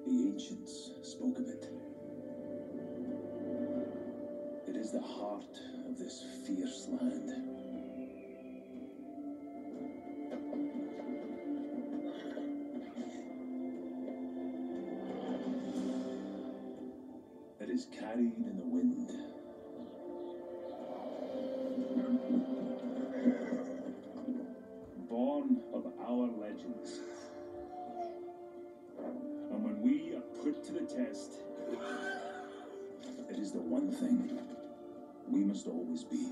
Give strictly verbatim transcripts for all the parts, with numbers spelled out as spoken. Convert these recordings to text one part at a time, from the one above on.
The ancients spoke of it. It is the heart of this fierce land. It is carried in the wind. Born of our legends. And when we are put to the test, it is the one thing we must always be.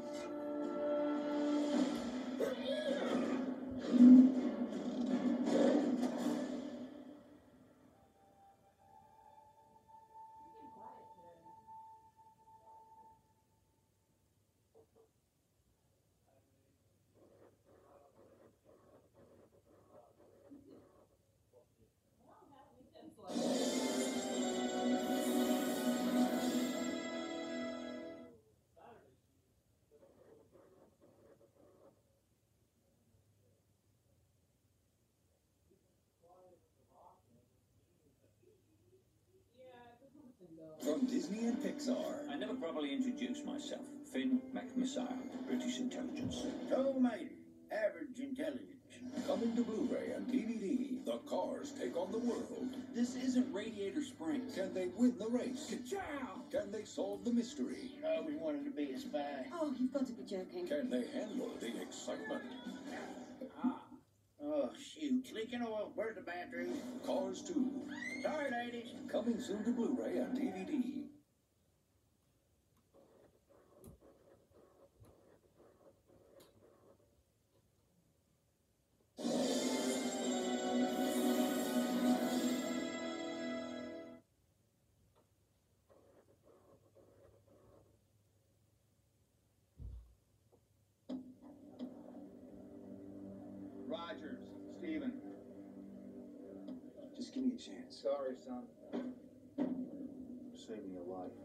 From Disney and Pixar. I never properly introduced myself. Finn McMessiah, British intelligence. Toll Mater, average intelligence. Coming to Blu-ray and D V D. The Cars take on the world. This isn't Radiator Springs. Can they win the race? Ka-chow! Can they solve the mystery? I always wanted to be a spy. Oh, you've got to be joking. Can they handle the excitement? Ah. Oh, shoot. Leaking oil. Where's the battery? Cars two. Sorry, ladies. Coming soon to Blu-ray and D V D. Rogers, Steven. Just give me a chance. Sorry, son. Save me a life.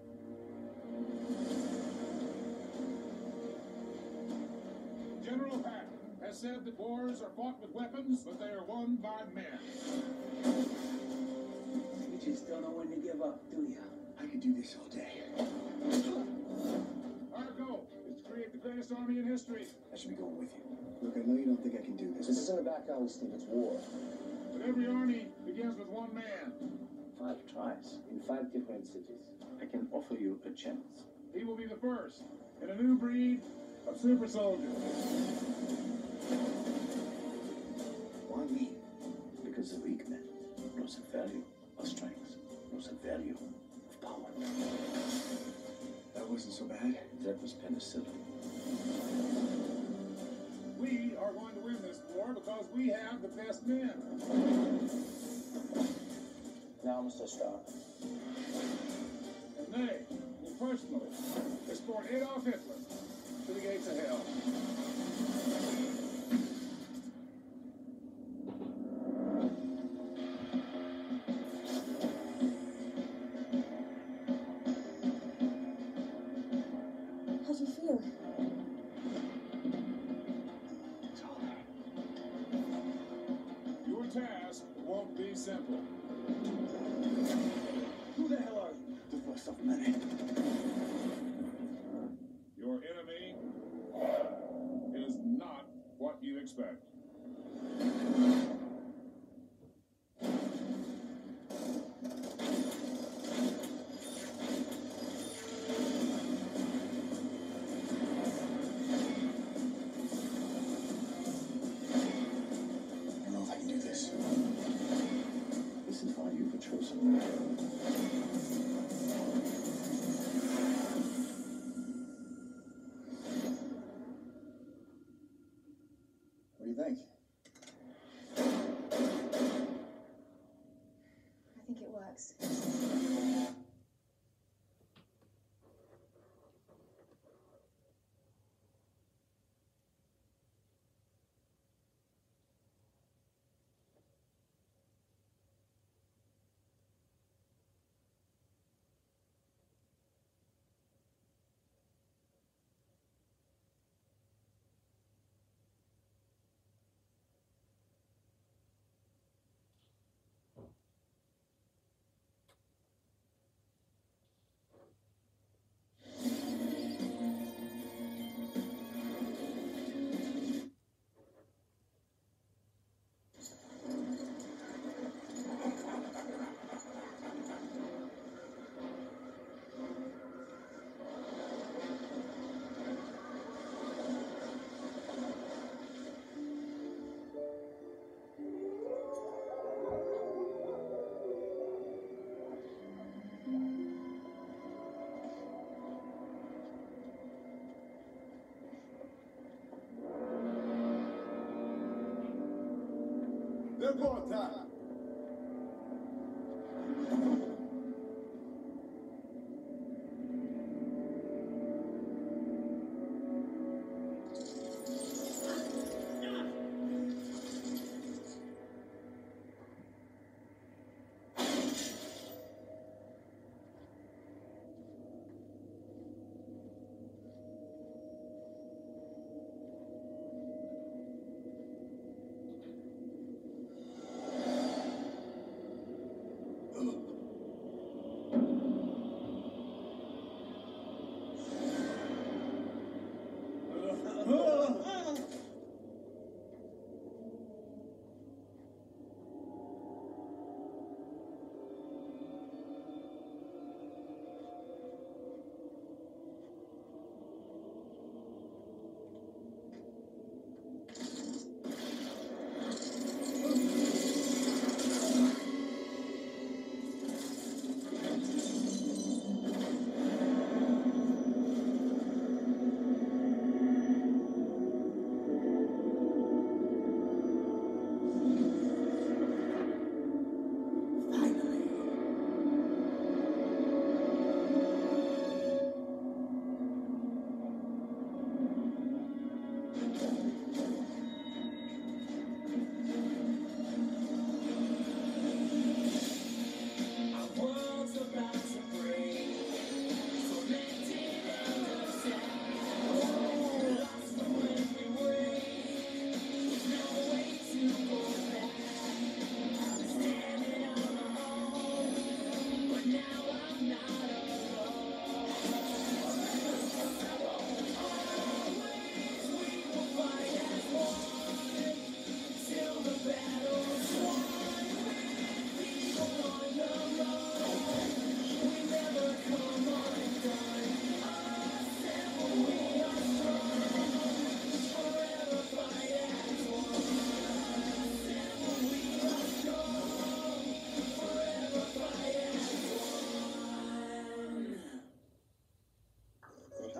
General Patton has said that wars are fought with weapons, but they are won by men. You just don't know when to give up, do you? I could do this all day. Our goal is to create the greatest army in history. I should be going with you. Look, I know you don't think I can do this. This isn't a back alley, Steve. It's war. But every army begins with one man. Five tries in five different cities. I can offer you a chance. He will be the first in a new breed of super soldiers. Why me? Because the weak man knows the value of strength, knows the value of power. That wasn't so bad. That was penicillin. We are going to win this war because we have the best men. Now must I stop? And they will personally escort Adolf Hitler to the gates of hell. How do you feel? It's all right. Your task won't be simple. Who the hell are you? Just my stuff, man. Your enemy is not what you expect. I don't know if I can do this. This is why you were chosen. What do you think? I think it works.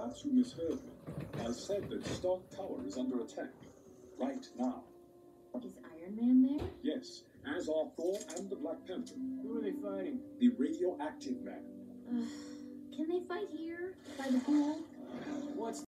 Perhaps you misheard me. I said that Stark Tower is under attack. Right now. Is Iron Man there? Yes, as are Thor and the Black Panther. Who are they fighting? The radioactive man. Uh, can they fight here? By the pool? What's